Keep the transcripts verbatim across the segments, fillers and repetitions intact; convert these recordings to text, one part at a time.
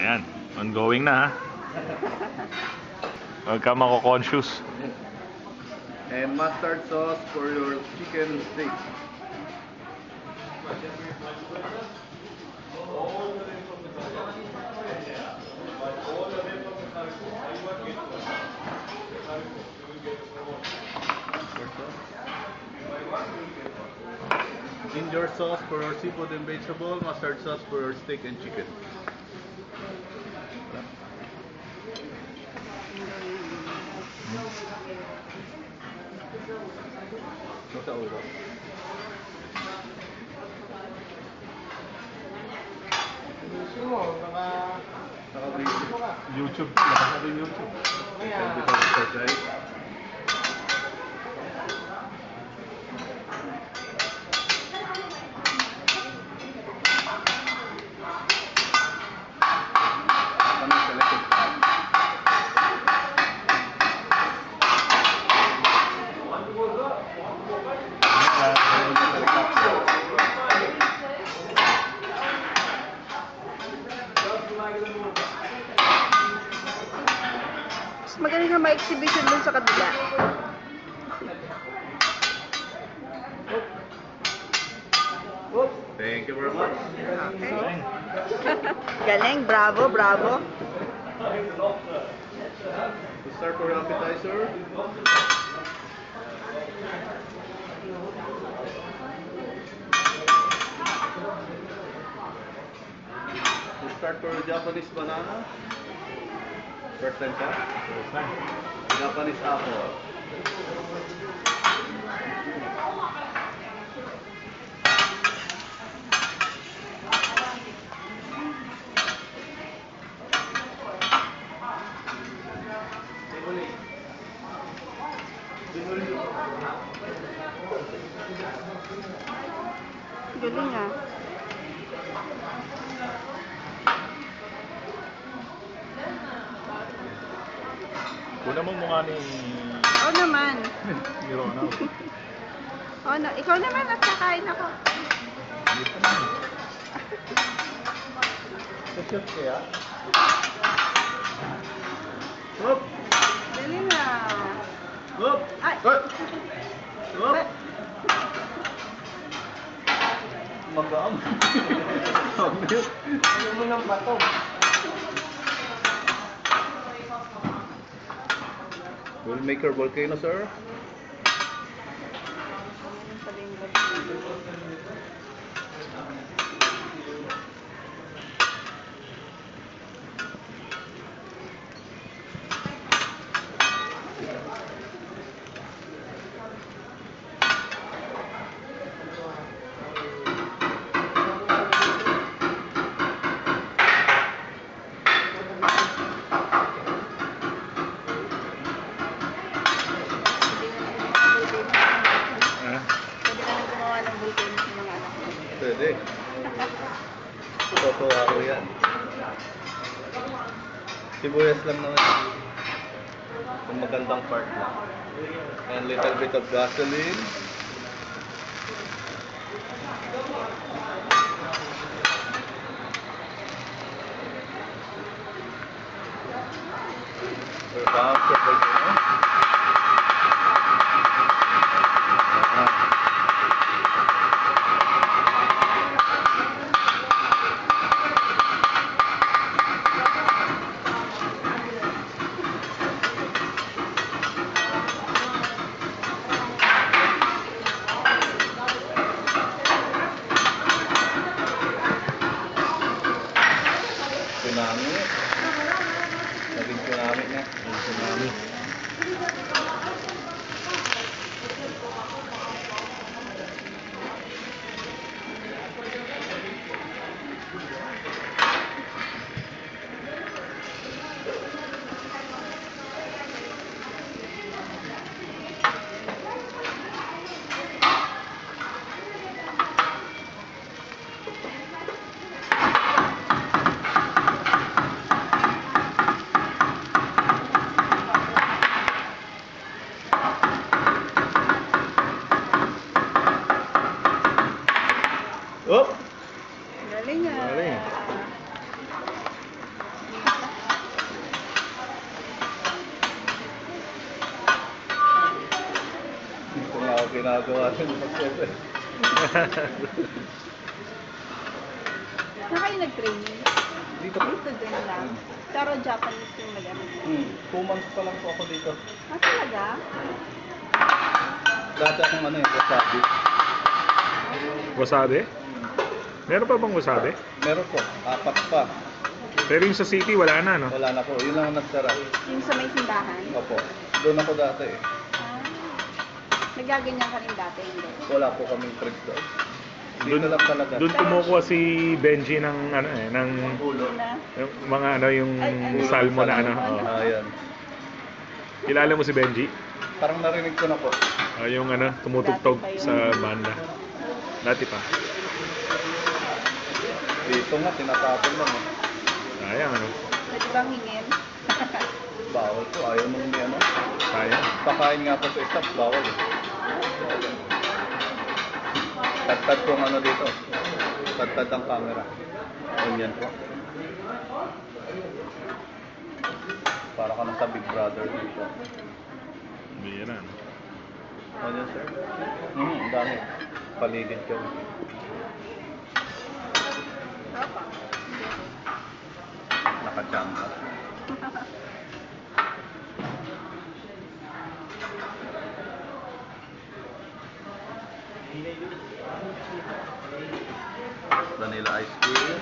Ayan, ongoing na ha. Huwag ka mako-conscious. And mustard sauce for your chicken steak. Ginger sauce for your seafood and vegetable, mustard sauce for your steak and chicken. Sa ulo. YouTube, lakas na rin YouTube. Magaling na ma-exhibition dun sa kabila. Thank you very much. Okay. Galing, bravo, bravo. To start for appetizer. To start for Japanese banana. First time ka? First time. Japanese apple. Galing ah. Kuna mo mukha ni... Oo naman. ni Ronald. Oo na. Ikaw naman at kakain ako. Dito naman. Sashot kaya? Hop! Galing ah. Hop! Ay! Hop! Hop! Magaam. Ano mo ng bato? We'll make your volcano, sir. Pwede. Totoo ako yan. Sibuyas lang naman. Yung magandang part lang. And little bit of gasoline. For half the volcano. Tsunami. Naging tsunami na. Naging tsunami. Gawa rin ng siyempre. Saan kayo nag-training? Dito po. Dito din lang. Pero Japanese yung nag-ano. Hmm. Two months pa lang po ako dito. Ah, talaga? Dati akong ano eh, wasabi. Wasabi? Meron pa bang wasabi? Meron po, apat pa. Pero yung sa city, wala na, no? Wala na po, yun lang ang nagsara. Yung sa may simbahan? Opo, doon ako dati eh. Ah. Nagaganyan ka rin dati, hindi? Wala po kaming tricks doon. Dito Doon, lang talaga. doon kumukuha si Benji ng ano eh, ng Ulo. Na? yung mga ano yung Ay, ano? salmo na ano. Oh. Ah, yan. Kilala mo si Benji? Parang narinig ko na po. Ah, yung ano, tumutugtog Dati pa yun. sa banda. Dati pa. Dito nga, tinatapon lang eh. Sayang ano. Pwede bang hingin? Bawal po, ayaw nung may ano. Sayang. Pakain nga po sa staff, bawal eh. Tagtad po ang ano dito. Tagtad ang camera. Ganyan po. Para ka na sa Big Brother dito. Bira. No? Ano yan, sir? Hmm, ang dami. Paligid ko. Apa? Nakachamba. Vanilla ice cream.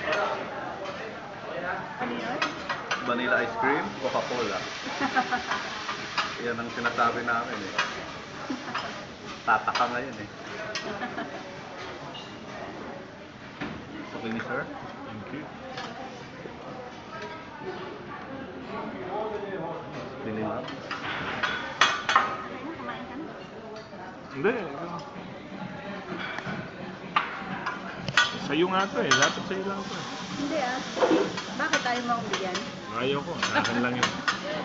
Ano yun? Vanilla ice cream, Coca-Cola. Yan ang sinasabi namin eh. Tataka ngayon eh. Okay ni sir? Thank you. Binilap. Ayun, kumain ka na. Hindi. Sa'yo nga to eh. Dapat sa'yo lang to. Hindi ah. Bakit tayo mo akong bigyan? Ayaw ko. Akin lang yun.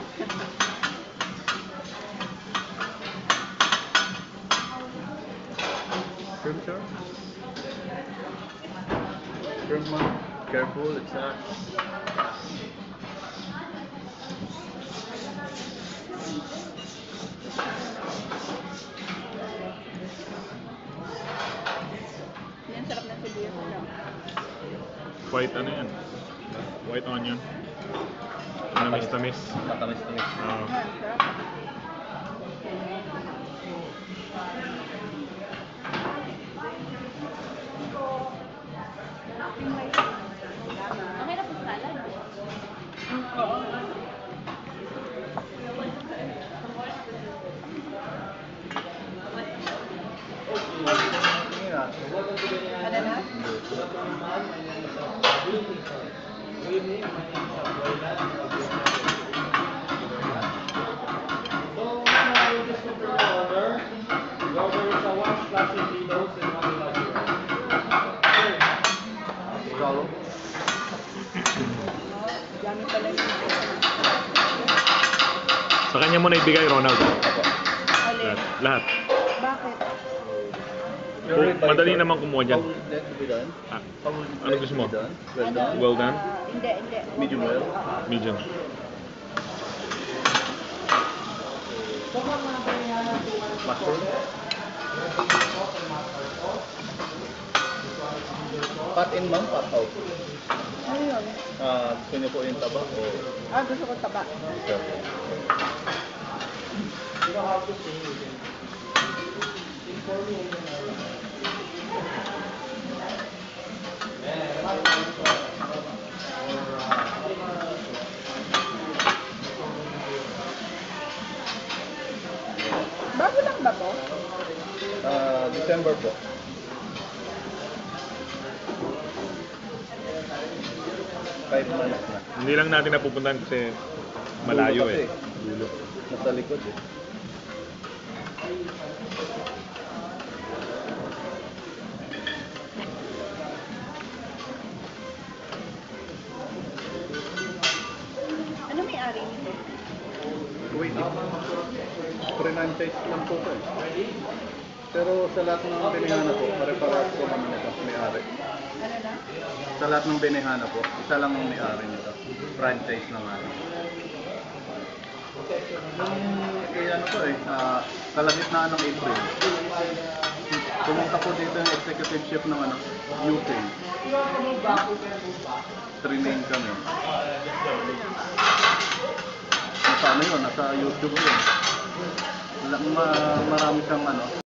Sure, sure. Sure, ma'am. Careful, it's a... Yan, sarap na sibuyas mo. White ano yan? White onion. Tamis-tamis. Matamis-tamis. Oo. Ah, sarap. Okay na po salad. Oo. Ano na? Galo. Dami pala yung Sa kanya mo na ibigay, Ronald. alin. Lahat. Lahat. Bakit? Kung madali naman kumuha dyan. How would that be done? Ah, How would ano that gusto be mo? done? Well done? Well done? Ah, hindi, hindi. Medium well? Oo. Medium. Mushroom? Pat in, ma'am? Pat out? Ano yun? Ah, gusto niyo po yung taba? O... Ah, gusto ko taba. Sure. Bago lang ba to? Ah, December po. Five months na. Hindi lang natin napupuntahan kasi malayo Dulo eh. kasi. Dulo. Nasa likod eh. Ano may ari nito? Wait, pre-franchise lang po ito eh. Pero sa lahat ng Benihana po, pare-parehas po kami nito, may-ari. Ano na? Sa lahat ng Benihana po, isa lang ang may-ari nito. Franchise na nga. Yung, kaya ano po eh, uh, kalagitnaan ng April. Pumunta po dito yung executive chef ng ano, U K. Training kami. Nasa ano yun, nasa YouTube yun. Ma marami siyang ano,